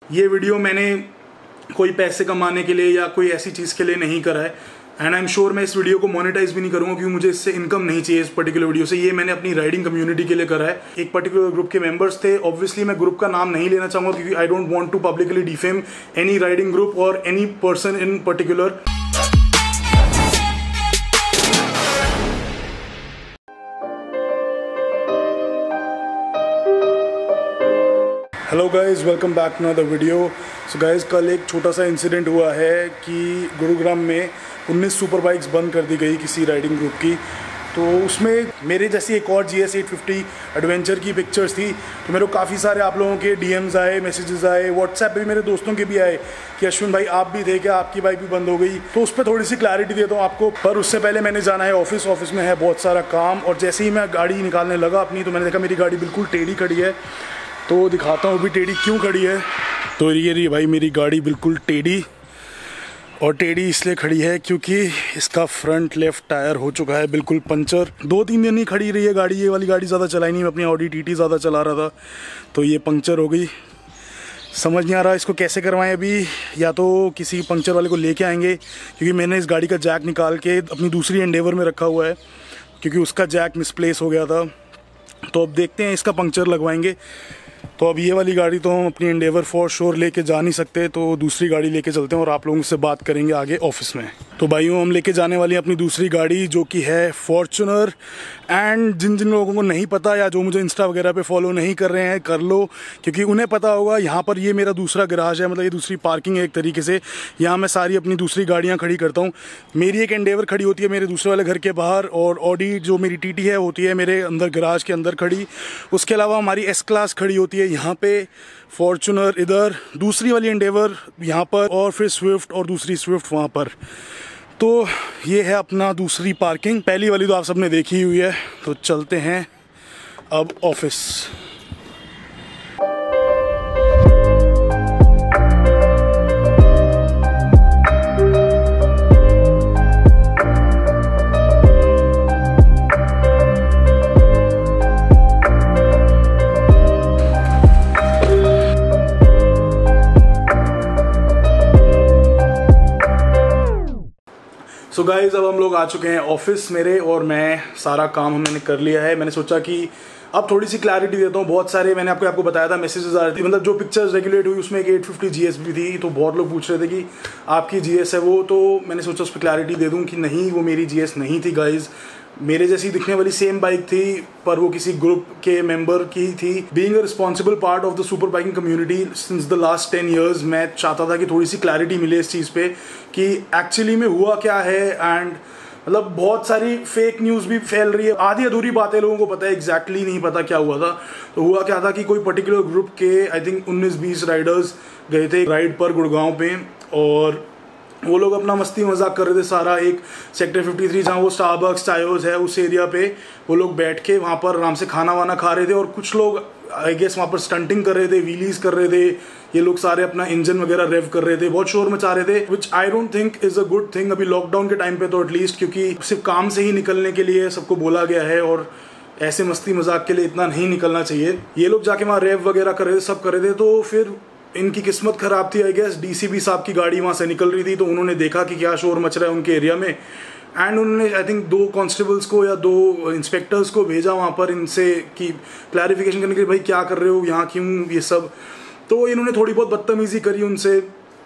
ये वीडियो मैंने कोई पैसे कमाने के लिए या कोई ऐसी चीज़ के लिए नहीं करा है, एंड आई एम श्योर मैं इस वीडियो को मोनेटाइज भी नहीं करूंगा क्योंकि मुझे इससे इनकम नहीं चाहिए इस पर्टिकुलर वीडियो से। ये मैंने अपनी राइडिंग कम्युनिटी के लिए करा है। एक पर्टिकुलर ग्रुप के मेंबर्स थे, ऑब्वियसली मैं ग्रुप का नाम नहीं लेना चाहूंगा क्योंकि I don't want to publicly defame any riding group और any person in particular. Hello guys, welcome back to another video. So guys, कल एक छोटा सा इंसिडेंट हुआ है कि गुरुग्राम में 19 सुपर बाइक्स बंद कर दी गई किसी राइडिंग ग्रुप की। तो उसमें मेरे जैसी एक और GS 850 एडवेंचर की पिक्चर्स थी। तो मेरे को काफ़ी सारे आप लोगों के DMs आए, मैसेजेस आए, व्हाट्सएप पे भी मेरे दोस्तों के भी आए कि अश्विन भाई आप भी थे क्या, आपकी बाइक भी बंद हो गई। तो उस पर थोड़ी सी क्लैरिटी देता हूँ आपको, पर उससे पहले मैंने जाना है ऑफिस में है बहुत सारा काम। और जैसे ही मैं गाड़ी निकालने लगा अपनी, तो मैंने देखा मेरी गाड़ी बिल्कुल टेढ़ी खड़ी है। तो दिखाता हूँ अभी टेढ़ी क्यों खड़ी है। तो ये रही भाई मेरी गाड़ी बिल्कुल टेढ़ी, और टेढ़ी इसलिए खड़ी है क्योंकि इसका फ्रंट लेफ्ट टायर हो चुका है बिल्कुल पंचर। 2-3 दिन ही खड़ी रही है गाड़ी, ये वाली गाड़ी ज़्यादा चलाई नहीं, मैं अपनी ऑडी TT ज़्यादा चला रहा था। तो ये पंक्चर हो गई, समझ नहीं आ रहा इसको कैसे करवाएं अभी। या तो किसी पंक्चर वाले को लेके आएंगे क्योंकि मैंने इस गाड़ी का जैक निकाल के अपनी दूसरी एंडेवर में रखा हुआ है क्योंकि उसका जैक मिसप्लेस हो गया था। तो अब देखते हैं, इसका पंक्चर लगवाएंगे। तो अब ये वाली गाड़ी तो हम अपनी एंडेवर फॉर श्योर लेके जा नहीं सकते, तो दूसरी गाड़ी लेके चलते हैं और आप लोगों से बात करेंगे आगे ऑफिस में। तो भाइयों, हम लेके जाने वाली हैं अपनी दूसरी गाड़ी जो कि है फॉर्च्यूनर। एंड जिन जिन लोगों को नहीं पता या जो मुझे इंस्टा वगैरह पे फॉलो नहीं कर रहे हैं, कर लो, क्योंकि उन्हें पता होगा यहाँ पर ये मेरा दूसरा गैराज है, मतलब ये दूसरी पार्किंग है एक तरीके से। यहाँ मैं सारी अपनी दूसरी गाड़ियाँ खड़ी करता हूँ। मेरी एक एंडेवर खड़ी होती है मेरे दूसरे वाले घर के बाहर, और ऑडी जो मेरी TT है होती है मेरे अंदर गैराज के अंदर खड़ी। उसके अलावा हमारी S क्लास खड़ी होती है यहाँ पे, फॉर्च्यूनर इधर, दूसरी वाली एंडेवर यहाँ पर, और फिर स्विफ्ट और दूसरी स्विफ्ट वहाँ पर। तो ये है अपना दूसरी पार्किंग। पहली वाली तो आप सबने देखी हुई है। तो चलते हैं अब ऑफिस। सो गाइज, अब हम लोग आ चुके हैं ऑफिस मेरे, और मैं सारा काम मैंने कर लिया है। मैंने सोचा कि अब थोड़ी सी क्लैरिटी देता हूँ। बहुत सारे मैंने आपको बताया था मैसेजेस आ रहे थे, मतलब जो पिक्चर्स रेगुलेट हुई उसमें एक 850 GS भी थी। तो बहुत लोग पूछ रहे थे कि आपकी GS है वो, तो मैंने सोचा उस पर क्लैरिटी दे दूँ कि नहीं, वो मेरी GS नहीं थी गाइज। मेरे जैसी दिखने वाली सेम बाइक थी, पर वो किसी ग्रुप के मेंबर की थी। Being a responsible part of the super biking community since the last 10 years, मैं चाहता था कि थोड़ी सी क्लैरिटी मिले इस चीज़ पे कि एक्चुअली में हुआ क्या है। एंड मतलब बहुत सारी फेक न्यूज़ भी फैल रही है, आधी अधूरी बातें लोगों को पता है, एग्जैक्टली नहीं पता क्या हुआ था। तो हुआ क्या था कि कोई पर्टिकुलर ग्रुप के आई थिंक 19-20 राइडर्स गए थे राइड पर गुड़गांव पे, और वो लोग अपना मस्ती मजाक कर रहे थे सारा। एक सेक्टर 53 जहाँ वो स्टारबक्स चायोज है उस एरिया पे वो लोग बैठ के वहाँ पर आराम से खाना वाना खा रहे थे, और कुछ लोग आई गेस वहाँ पर स्टंटिंग कर रहे थे, व्हीलीज कर रहे थे। ये लोग सारे अपना इंजन वगैरह रेव कर रहे थे, बहुत शोर मचा रहे थे, which I don't think is a good thing अभी लॉकडाउन के टाइम पे तो एटलीस्ट, क्योंकि सिर्फ काम से ही निकलने के लिए सबको बोला गया है और ऐसे मस्ती मजाक के लिए इतना नहीं निकलना चाहिए। ये लोग जाके वहाँ रेव वगैरह कर रहे थे, सब कर रहे थे। तो फिर इनकी किस्मत खराब थी आई गेस, DCP साहब की गाड़ी वहाँ से निकल रही थी, तो उन्होंने देखा कि क्या शोर मच रहा है उनके एरिया में। एंड उन्होंने आई थिंक 2 कांस्टेबल्स को या 2 इंस्पेक्टर्स को भेजा वहाँ पर इनसे कि क्लैरिफिकेशन करने के लिए, भाई क्या कर रहे हो यहाँ, क्यों ये सब। तो इन्होंने थोड़ी बहुत बदतमीजी करी उनसे,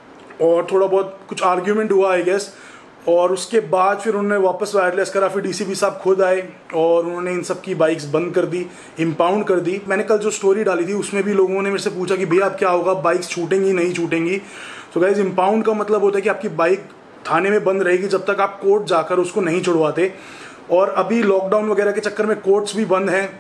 और थोड़ा बहुत कुछ आर्ग्यूमेंट हुआ आई गेस। और उसके बाद फिर उन्होंने वापस वायरलेस करा। फिर DCP साहब खुद आए और उन्होंने इन सब की बाइक्स बंद कर दी, इम्पाउंड कर दी। मैंने कल जो स्टोरी डाली थी उसमें भी लोगों ने मेरे से पूछा कि भैया अब क्या होगा, बाइक्स छूटेंगी नहीं छूटेंगी। तो गाइज, इम्पाउंड का मतलब होता है कि आपकी बाइक थाने में बंद रहेगी जब तक आप कोर्ट जाकर उसको नहीं छुड़वाते। और अभी लॉकडाउन वगैरह के चक्कर में कोर्ट्स भी बंद हैं,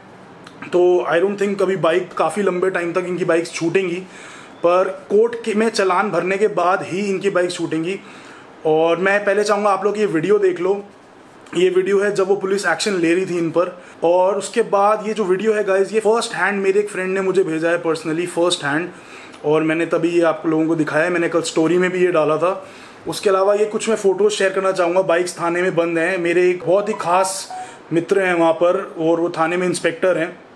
तो आई डोंट थिंक कभी बाइक काफ़ी लंबे टाइम तक इनकी बाइक्स छूटेंगी। पर कोर्ट में चालान भरने के बाद ही इनकी बाइक छूटेंगी। और मैं पहले चाहूँगा आप लोग ये वीडियो देख लो। ये वीडियो है जब वो पुलिस एक्शन ले रही थी इन पर, और उसके बाद ये जो वीडियो है गाइज, ये फर्स्ट हैंड मेरे एक फ्रेंड ने मुझे भेजा है पर्सनली, फर्स्ट हैंड। और मैंने तभी ये आप लोगों को दिखाया है, मैंने कल स्टोरी में भी ये डाला था। उसके अलावा ये कुछ मैं फोटोज शेयर करना चाहूँगा। बाइक्स थाने में बंद हैं, मेरे एक बहुत ही खास मित्र हैं वहाँ पर, और वो थाने में इंस्पेक्टर हैं।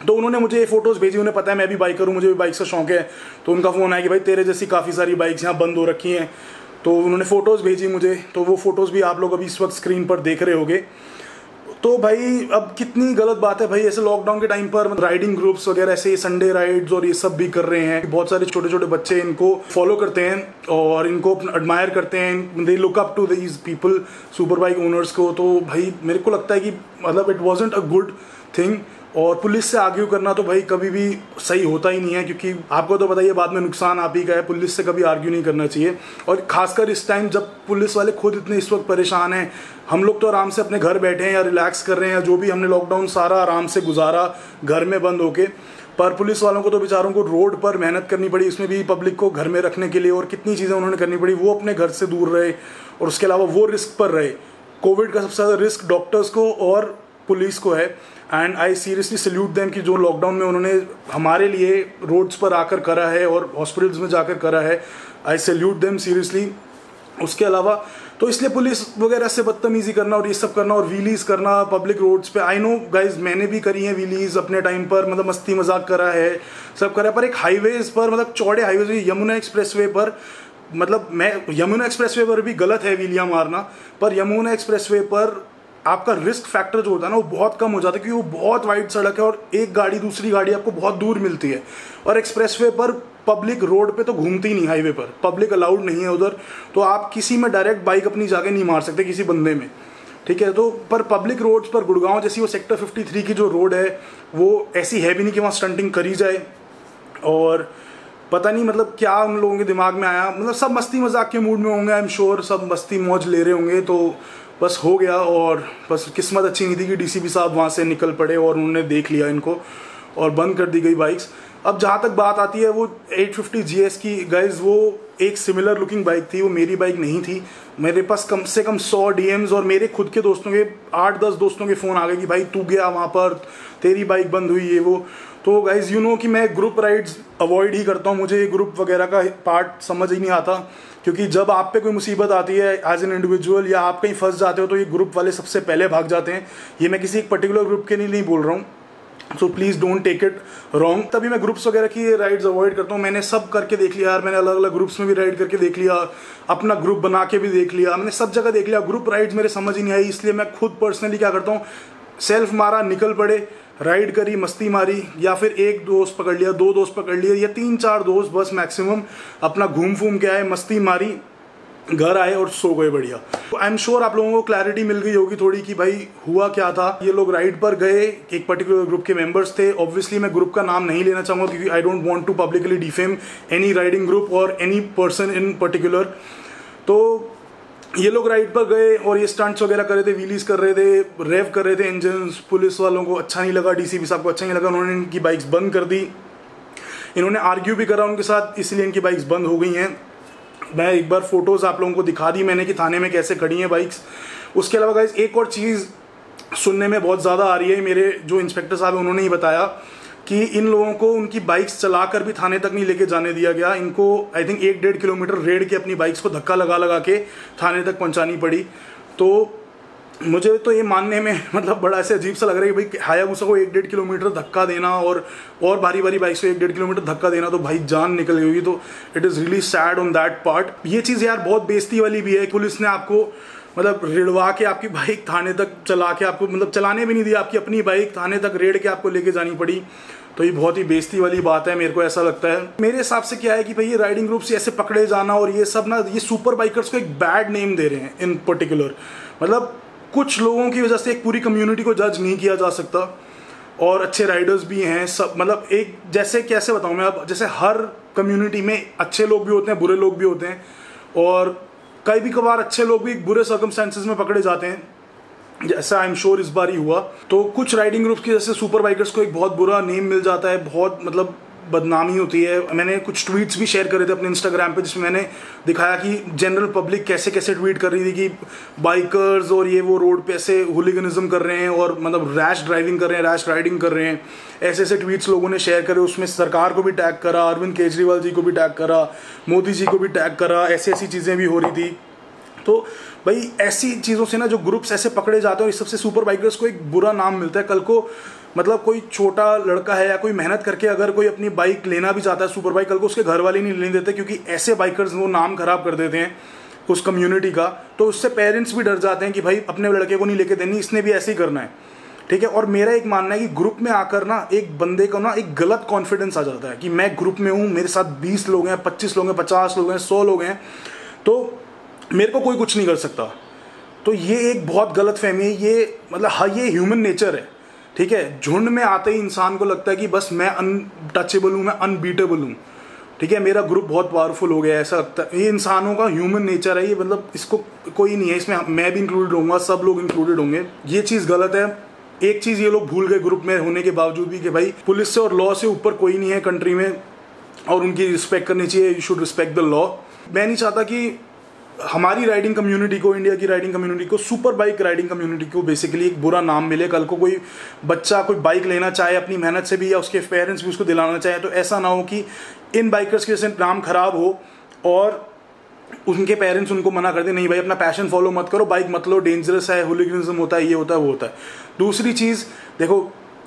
तो उन्होंने मुझे ये फोटोज़ भेजी, उन्हें पता है मैं भी बाइकर हूँ, मुझे भी बाइक का शौक है। तो उनका फ़ोन आया कि भाई तेरे जैसी काफ़ी सारी बाइक्स यहाँ बंद हो रखी हैं। तो उन्होंने फ़ोटोज़ भेजी मुझे, तो वो फ़ोटोज़ भी आप लोग अभी इस वक्त स्क्रीन पर देख रहे होंगे। तो भाई अब कितनी गलत बात है भाई, ऐसे लॉकडाउन के टाइम पर राइडिंग ग्रुप्स वगैरह ऐसे संडे राइड्स और ये सब भी कर रहे हैं। बहुत सारे छोटे छोटे बच्चे इनको फॉलो करते हैं और इनको एडमायर करते हैं, they look up to these people, super bike owners को। तो भाई मेरे को लगता है कि मतलब it wasn't a good thing. और पुलिस से आर्ग्यू करना तो भाई कभी भी सही होता ही नहीं है, क्योंकि आपको तो बताइए बाद में नुकसान आप ही का है। पुलिस से कभी आर्ग्यू नहीं करना चाहिए, और खासकर इस टाइम जब पुलिस वाले खुद इतने इस वक्त परेशान हैं। हम लोग तो आराम से अपने घर बैठे हैं या रिलैक्स कर रहे हैं, या जो भी हमने लॉकडाउन सारा आराम से गुजारा घर में बंद होके। पर पुलिस वालों को तो बेचारों को रोड पर मेहनत करनी पड़ी, इसमें भी पब्लिक को घर में रखने के लिए, और कितनी चीज़ें उन्होंने करनी पड़ी। वो अपने घर से दूर रहे और उसके अलावा वो रिस्क पर रहे। कोविड का सबसे ज़्यादा रिस्क डॉक्टर्स को और पुलिस को है, and I seriously salute them कि जो लॉकडाउन में उन्होंने हमारे लिए रोड्स पर आकर करा है और हॉस्पिटल्स में जाकर करा है। I salute them seriously. उसके अलावा तो इसलिए पुलिस वगैरह से बदतमीजी करना और ये सब करना और व्हीलीज करना पब्लिक रोड्स पे, आई नो गाइज मैंने भी करी है व्हीलीज अपने टाइम पर, मतलब मस्ती मजाक करा है, सब करा है। पर एक हाईवेज पर, मतलब चौड़े हाईवेज, यमुना एक्सप्रेसवे पर, मतलब मैं यमुना एक्सप्रेसवे पर भी गलत है व्हीलियाँ मारना, पर यमुना एक्सप्रेसवे पर आपका रिस्क फैक्टर जो होता है ना वो बहुत कम हो जाता है, क्योंकि वो बहुत वाइड सड़क है और एक गाड़ी दूसरी गाड़ी आपको बहुत दूर मिलती है। और एक्सप्रेसवे पर पब्लिक रोड पे तो घूमती ही नहीं, हाईवे पर पब्लिक अलाउड नहीं है उधर, तो आप किसी में डायरेक्ट बाइक अपनी जाके नहीं मार सकते किसी बंदे में, ठीक है। तो पर पब्लिक रोड्स पर गुड़गांव जैसी वो सेक्टर 53 की जो रोड है वो ऐसी है भी नहीं कि वहाँ स्टंटिंग करी जाए। और पता नहीं मतलब क्या उन लोगों के दिमाग में आया, मतलब सब मस्ती मजाक के मूड में होंगे, आई एम श्योर सब मस्ती मौज ले रहे होंगे। तो बस हो गया, और बस किस्मत अच्छी नहीं थी कि डीसीपी साहब वहाँ से निकल पड़े और उन्होंने देख लिया इनको और बंद कर दी गई बाइक्स। अब जहाँ तक बात आती है वो 850 GS की, गाइज वो एक सिमिलर लुकिंग बाइक थी, वो मेरी बाइक नहीं थी। मेरे पास कम से कम 100 DMs और मेरे खुद के दोस्तों के 8-10 दोस्तों के फ़ोन आ गए कि भाई तू गया वहाँ पर, तेरी बाइक बंद हुई, ये वो। तो गाइज यू नो कि मैं ग्रुप राइड्स अवॉइड ही करता हूँ, मुझे ग्रुप वगैरह का पार्ट समझ ही नहीं आता, क्योंकि जब आप पे कोई मुसीबत आती है एज एन इंडिविजुअल या आप कहीं फंस जाते हो तो ये ग्रुप वाले सबसे पहले भाग जाते हैं। ये मैं किसी एक पर्टिकुलर ग्रुप के लिए नहीं बोल रहा हूँ, so please don't take it wrong. तभी मैं ग्रुप्स वगैरह की राइड्स अवॉइड करता हूँ। मैंने सब करके देख लिया यार, मैंने अलग अलग ग्रुप्स में भी राइड करके देख लिया, अपना ग्रुप बना के भी देख लिया, मैंने सब जगह देख लिया। ग्रुप राइड्स मेरे समझ ही नहीं आई, इसलिए मैं खुद पर्सनली क्या करता हूँ, सेल्फ मारा, निकल पड़े, राइड करी, मस्ती मारी, या फिर एक दोस्त पकड़ लिया, 2 दोस्त पकड़ लिया, या 3-4 दोस्त बस मैक्सिमम, अपना घूम फूम के आए, मस्ती मारी, घर आए और सो गए बढ़िया। आई एम श्योर आप लोगों को क्लैरिटी मिल गई होगी थोड़ी कि भाई हुआ क्या था। ये लोग राइड पर गए, एक पर्टिकुलर ग्रुप के मेंबर्स थे। ऑब्वियसली मैं ग्रुप का नाम नहीं लेना चाहूँगा क्योंकि I don't want to publicly defame any riding group और एनी पर्सन इन पर्टिकुलर। तो ये लोग राइड पर गए और ये स्टंट्स वगैरह कर रहे थे, व्हीलीज कर रहे थे, रेव कर रहे थे इंजन्स। पुलिस वालों को अच्छा नहीं लगा, डीसीपी साहब को अच्छा नहीं लगा, उन्होंने इनकी बाइक्स बंद कर दी। इन्होंने आर्ग्यू भी करा उनके साथ, इसलिए इनकी बाइक्स बंद हो गई हैं। मैं एक बार फोटोज़ आप लोगों को दिखा दी मैंने कि थाने में कैसे खड़ी हैं बाइक्स। उसके अलावा गाइस एक और चीज़ सुनने में बहुत ज़्यादा आ रही है, मेरे जो इंस्पेक्टर साहब हैं उन्होंने ही बताया कि इन लोगों को उनकी बाइक्स चलाकर भी थाने तक नहीं लेके जाने दिया गया। इनको आई थिंक 1-1.5 किलोमीटर रेड के अपनी बाइक्स को धक्का लगा लगा के थाने तक पहुंचानी पड़ी। तो मुझे तो ये मानने में मतलब बड़ा ऐसे अजीब सा लग रहा है कि भाई हायाबुसा को 1-1.5 किलोमीटर धक्का देना और भारी भारी बाइक्स को 1-1.5 किलोमीटर धक्का देना, तो भाई जान निकल गई होगी। तो it is really sad on that part. ये चीज़ यार बहुत बेइज्जती वाली भी है, पुलिस ने आपको मतलब रिड़वा के आपकी बाइक थाने तक चला के आपको मतलब चलाने भी नहीं दिया, आपकी अपनी बाइक थाने तक रेड के आपको लेके जानी पड़ी। तो ये बहुत ही बेइज्जती वाली बात है, मेरे को ऐसा लगता है। मेरे हिसाब से क्या है कि भाई ये राइडिंग ग्रुप्स ऐसे पकड़े जाना और ये सब ना, ये सुपर बाइकर्स को एक बैड नेम दे रहे हैं इन पर्टिकुलर। मतलब कुछ लोगों की वजह से एक पूरी कम्युनिटी को जज नहीं किया जा सकता, और अच्छे राइडर्स भी हैं सब। मतलब एक जैसे कैसे बताऊँ मैं, अब जैसे हर कम्युनिटी में अच्छे लोग भी होते हैं, बुरे लोग भी होते हैं, और कई भी कभार अच्छे लोग भी बुरे सर्कमस्टेंसेस में पकड़े जाते हैं, जैसा आई एम श्योर इस बार ही हुआ। तो कुछ राइडिंग ग्रुप्स की जैसे सुपर बाइकर्स को एक बहुत बुरा नेम मिल जाता है, बहुत मतलब बदनामी होती है। मैंने कुछ ट्वीट्स भी शेयर करे थे अपने इंस्टाग्राम पे, जिसमें मैंने दिखाया कि जनरल पब्लिक कैसे कैसे ट्वीट कर रही थी कि बाइकर्स और ये वो रोड पे ऐसे हुलिगनिज्म कर रहे हैं और मतलब रैश ड्राइविंग कर रहे हैं, रैश राइडिंग कर रहे हैं। ऐसे ऐसे ट्वीट्स लोगों ने शेयर करे, उसमें सरकार को भी टैग करा, अरविंद केजरीवाल जी को भी टैग करा, मोदी जी को भी टैग करा, ऐसी ऐसी चीज़ें भी हो रही थी। तो भाई ऐसी चीज़ों से ना जो ग्रुप्स ऐसे पकड़े जाते हैं, और इस सबसे सुपर बाइकर्स को एक बुरा नाम मिलता है। कल को मतलब कोई छोटा लड़का है या कोई मेहनत करके अगर कोई अपनी बाइक लेना भी चाहता है सुपर बाइक, कल को उसके घर वाले नहीं लेने देते, क्योंकि ऐसे बाइकर्स वो नाम खराब कर देते हैं उस कम्युनिटी का। तो उससे पेरेंट्स भी डर जाते हैं कि भाई अपने लड़के को नहीं लेके देनी, इसने भी ऐसे ही करना है, ठीक है। और मेरा एक मानना है कि ग्रुप में आकर ना एक बंदे को ना एक गलत कॉन्फिडेंस आ जाता है कि मैं ग्रुप में हूँ, मेरे साथ 20 लोग हैं, 25 लोग हैं, 50 लोग हैं, 100 लोग हैं, तो मेरे को कोई कुछ नहीं कर सकता। तो ये एक बहुत गलत फहमी है। ये मतलब हाँ, ये ह्यूमन नेचर है, ठीक है। झुंड में आते ही इंसान को लगता है कि बस मैं अनटचेबल हूँ, मैं अनबीटेबल हूँ, ठीक है, मेरा ग्रुप बहुत पावरफुल हो गया, ऐसा लगता है। ये इंसानों का ह्यूमन नेचर है, ये मतलब इसको कोई नहीं है, इसमें मैं भी इंक्लूडेड होऊंगा, सब लोग इंक्लूडेड होंगे। ये चीज़ गलत है। एक चीज़ ये लोग भूल गए ग्रुप में होने के बावजूद भी कि भाई पुलिस से और लॉ से ऊपर कोई नहीं है कंट्री में, और उनकी रिस्पेक्ट करनी चाहिए। You should respect the law. मैं नहीं चाहता कि हमारी राइडिंग कम्युनिटी को, इंडिया की राइडिंग कम्युनिटी को, सुपर बाइक राइडिंग कम्युनिटी को बेसिकली एक बुरा नाम मिले। कल को कोई बच्चा कोई बाइक लेना चाहे अपनी मेहनत से भी, या उसके पेरेंट्स भी उसको दिलाना चाहे, तो ऐसा ना हो कि इन बाइकर्स के जैसे नाम खराब हो और उनके पेरेंट्स उनको मना कर दे, नहीं भाई अपना पैशन फॉलो मत करो, बाइक मत लो, डेंजरस है, हुलिगनिज्म होता है, ये होता है, वो होता है। दूसरी चीज़ देखो,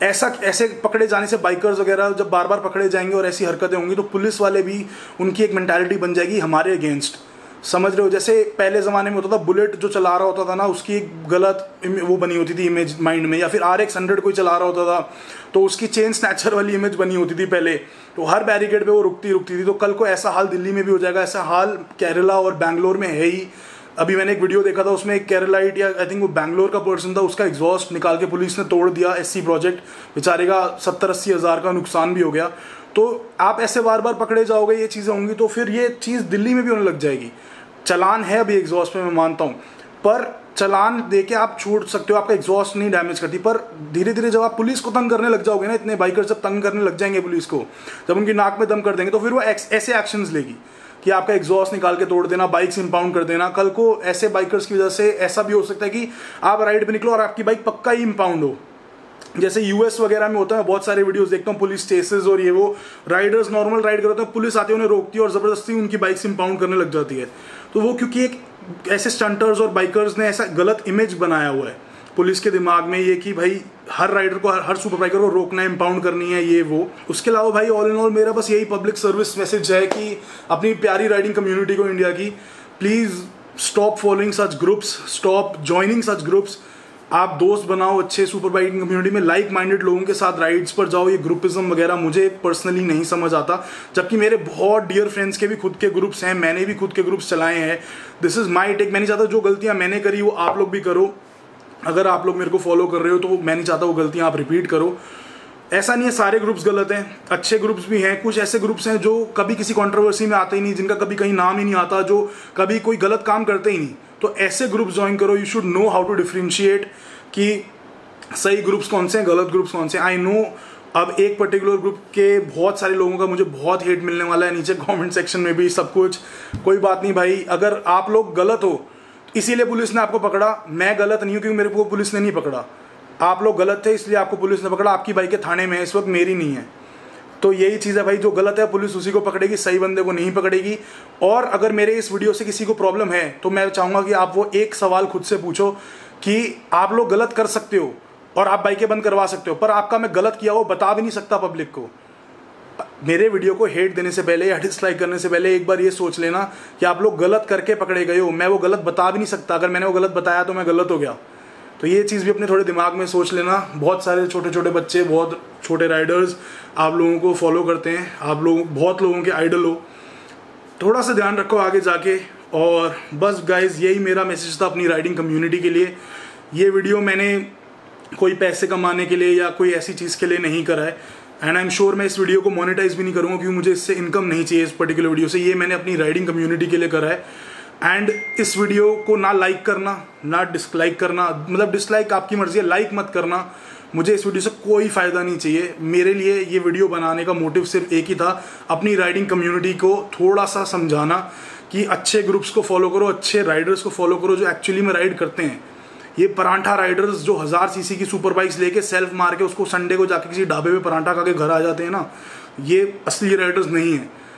ऐसे पकड़े जाने से बाइकर्स वगैरह जब बार बार पकड़े जाएंगे और ऐसी हरकतें होंगी, तो पुलिस वाले भी उनकी एक मेंटालिटी बन जाएगी हमारे अगेंस्ट, समझ रहे हो। जैसे पहले ज़माने में होता था, बुलेट जो चला रहा होता था ना, उसकी एक गलत वो बनी होती थी इमेज माइंड में, या फिर RX 100 कोई चला रहा होता था तो उसकी चेन स्नैचर वाली इमेज बनी होती थी पहले, तो हर बैरिकेड पे वो रुकती थी। तो कल को ऐसा हाल दिल्ली में भी हो जाएगा, ऐसा हाल केरला और बैंगलोर में है ही। अभी मैंने एक वीडियो देखा था, उसमें एक केरलाइट या आई थिंक वो बैंगलोर का पर्सन था, उसका एग्जॉस्ट निकाल के पुलिस ने तोड़ दिया। SC प्रोजेक्ट, बेचारे का 70-80 हज़ार का नुकसान भी हो गया। तो आप ऐसे बार बार पकड़े जाओगे, ये चीज़ें होंगी, तो फिर ये चीज़ दिल्ली में भी होने लग जाएगी। चलान है अभी एग्जॉस्ट पे, मैं मानता हूँ, पर चलान देके आप छोड़ सकते हो, आपका एग्जॉस्ट नहीं डैमेज करती। पर धीरे धीरे जब आप पुलिस को तंग करने लग जाओगे ना, इतने बाइकर जब तंग करने लग जाएंगे पुलिस को, जब उनकी नाक में दम कर देंगे, तो फिर वो ऐसे एक्शंस लेगी कि आपका एग्जॉस्ट निकाल के तोड़ देना, बाइक्स इंपाउंड कर देना। कल को ऐसे बाइकर्स की वजह से ऐसा भी हो सकता है कि आप राइड पे निकलो और आपकी बाइक पक्का ही इंपाउंड हो, जैसे US वगैरह में होता है। बहुत सारे वीडियोस देखता हूँ, पुलिस चेसेस और ये वो, राइडर्स नॉर्मल राइड करते हैं, पुलिस आती है उन्हें रोकती है और ज़बरदस्ती उनकी बाइक्स इंपाउंड करने लग जाती है। तो वो क्योंकि एक ऐसे स्टंटर्स और बाइकर्स ने ऐसा गलत इमेज बनाया हुआ है पुलिस के दिमाग में, ये कि भाई हर राइडर को, हर सुपर बाइकर को रोकना है, इंपाउंड करनी है, ये वो। उसके अलावा भाई ऑल इन ऑल मेरा बस यही पब्लिक सर्विस मैसेज है कि अपनी प्यारी राइडिंग कम्युनिटी को, इंडिया की, please stop following such groups, stop joining such groups. आप दोस्त बनाओ अच्छे सुपर बाइकिंग कम्युनिटी में, लाइक माइंडेड लोगों के साथ राइड्स पर जाओ। ये ग्रुपिज्म वगैरह मुझे पर्सनली नहीं समझ आता, जबकि मेरे बहुत डियर फ्रेंड्स के भी खुद के ग्रुप्स हैं, मैंने भी खुद के ग्रुप्स चलाए हैं। This is my take. मैं नहीं चाहता जो गलतियां मैंने करी वो आप लोग भी करो। अगर आप लोग मेरे को फॉलो कर रहे हो तो मैं नहीं चाहता वो गलतियां आप रिपीट करो। ऐसा नहीं है सारे ग्रुप्स गलत हैं, अच्छे ग्रुप्स भी हैं। कुछ ऐसे ग्रुप्स हैं जो कभी किसी कंट्रोवर्सी में आते ही नहीं, जिनका कभी कहीं नाम ही नहीं आता, जो कभी कोई गलत काम करते ही नहीं। तो ऐसे ग्रुप्स ज्वाइन करो। You should know how to differentiate कि सही ग्रुप्स कौन से हैं, गलत ग्रुप्स कौन से हैं। आई नो अब एक पर्टिकुलर ग्रुप के बहुत सारे लोगों का मुझे बहुत हेट मिलने वाला है नीचे कमेंट सेक्शन में भी, सब कुछ। कोई बात नहीं भाई, अगर आप लोग गलत हो इसीलिए पुलिस ने आपको पकड़ा, मैं गलत नहीं हूँ क्योंकि मेरे को पुलिस ने नहीं पकड़ा। आप लोग गलत थे इसलिए आपको पुलिस ने पकड़ा, आपकी बाइक थाने में है इस वक्त, मेरी नहीं है। तो यही चीज़ है भाई, जो गलत है पुलिस उसी को पकड़ेगी, सही बंदे को नहीं पकड़ेगी। और अगर मेरे इस वीडियो से किसी को प्रॉब्लम है तो मैं चाहूँगा कि आप वो एक सवाल खुद से पूछो कि आप लोग गलत कर सकते हो और आप बाइकें बंद करवा सकते हो, पर आपका मैं गलत किया वो बता भी नहीं सकता पब्लिक को। मेरे वीडियो को हेट देने से पहले या डिसलाइक करने से पहले एक बार ये सोच लेना कि आप लोग गलत करके पकड़े गए हो। मैं वो गलत बता भी नहीं सकता, अगर मैंने वो गलत बताया तो मैं गलत हो गया। तो ये चीज़ भी अपने थोड़े दिमाग में सोच लेना। बहुत सारे छोटे छोटे बच्चे, बहुत छोटे राइडर्स आप लोगों को फॉलो करते हैं, आप लोग बहुत लोगों के आइडल हो, थोड़ा सा ध्यान रखो आगे जाके। और बस गाइज यही मेरा मैसेज था अपनी राइडिंग कम्युनिटी के लिए। ये वीडियो मैंने कोई पैसे कमाने के लिए या कोई ऐसी चीज़ के लिए नहीं करा है, एंड आई एम श्योर मैं इस वीडियो को मोनेटाइज भी नहीं करूँगा क्योंकि मुझे इससे इनकम नहीं चाहिए इस पर्टिकुलर वीडियो से। ये मैंने अपनी राइडिंग कम्युनिटी के लिए करा है। एंड इस वीडियो को ना लाइक करना ना डिसलाइक करना, मतलब डिसलाइक आपकी मर्जी है, लाइक मत करना। मुझे इस वीडियो से कोई फ़ायदा नहीं चाहिए। मेरे लिए ये वीडियो बनाने का मोटिव सिर्फ एक ही था, अपनी राइडिंग कम्युनिटी को थोड़ा सा समझाना कि अच्छे ग्रुप्स को फॉलो करो, अच्छे राइडर्स को फॉलो करो जो एक्चुअली में राइड करते हैं। ये परांठा राइडर्स जो 1000 सीसी की सुपर बाइक्स लेके सेल्फ मार के उसको संडे को जाके किसी ढाबे पे परांठा खा के घर आ जाते हैं ना, ये असली राइडर्स नहीं है।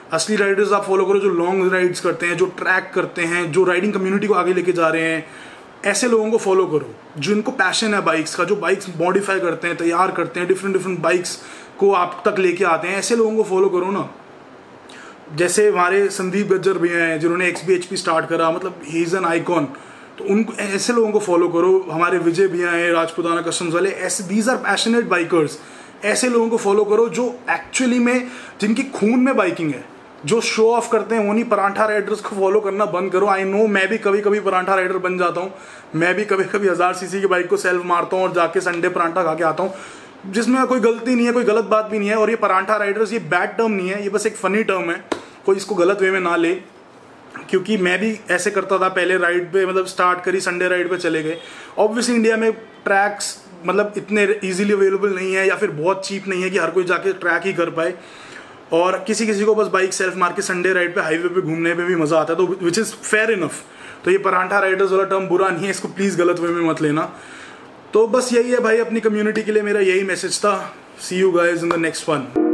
असली राइडर्स आप फॉलो करो जो लॉन्ग राइड्स करते हैं, जो ट्रैक करते हैं, जो राइडिंग कम्युनिटी को आगे लेके जा रहे हैं। ऐसे लोगों को फॉलो करो जिनको पैशन है बाइक्स का, जो बाइक्स मॉडिफाई करते हैं, तैयार करते हैं, डिफरेंट बाइक्स को आप तक लेके आते हैं। ऐसे लोगों को फॉलो करो ना। जैसे हमारे संदीप गज्जर भैया हैं जिन्होंने XBHP स्टार्ट करा, मतलब ही इज़ एन आइकॉन। तो उनको, ऐसे लोगों को फॉलो करो। हमारे विजय भैया हैं राजपुताना कस्टम्स वाले, ऐसे दीज आर पैशनेट बाइकर्स। ऐसे लोगों को फॉलो करो जो एक्चुअली में, जिनकी खून में बाइकिंग है, जो शो ऑफ करते हैं। वो नहीं, परांठा राइडर्स को फॉलो करना बंद करो। आई नो मैं भी कभी कभी परांठा राइडर बन जाता हूँ। मैं भी कभी कभी 1000 cc की बाइक को सेल्फ मारता हूँ और जाके संडे परांठा खा के आता हूँ, जिसमें कोई गलती नहीं है, कोई गलत बात भी नहीं है। और ये परांठा राइडर्स, ये बैड टर्म नहीं है, ये बस एक फनी टर्म है। कोई इसको गलत वे में ना ले, क्योंकि मैं भी ऐसे करता था पहले। राइड पे मतलब स्टार्ट करी, संडे राइड पे चले गए। ऑब्वियसली इंडिया में ट्रैक्स मतलब इतने इजीली अवेलेबल नहीं है, या फिर बहुत चीप नहीं है कि हर कोई जाके ट्रैक ही कर पाए। और किसी किसी को बस बाइक सेल्फ मार के संडे राइड पे, हाईवे पे घूमने पे भी मज़ा आता है, तो विच इज़ फेयर इनफ। तो ये परांठा राइडर्स वाला टर्म बुरा नहीं है, इसको प्लीज़ गलत वे में मत लेना। तो बस यही है भाई, अपनी कम्युनिटी के लिए मेरा यही मैसेज था। See you guys in the next one.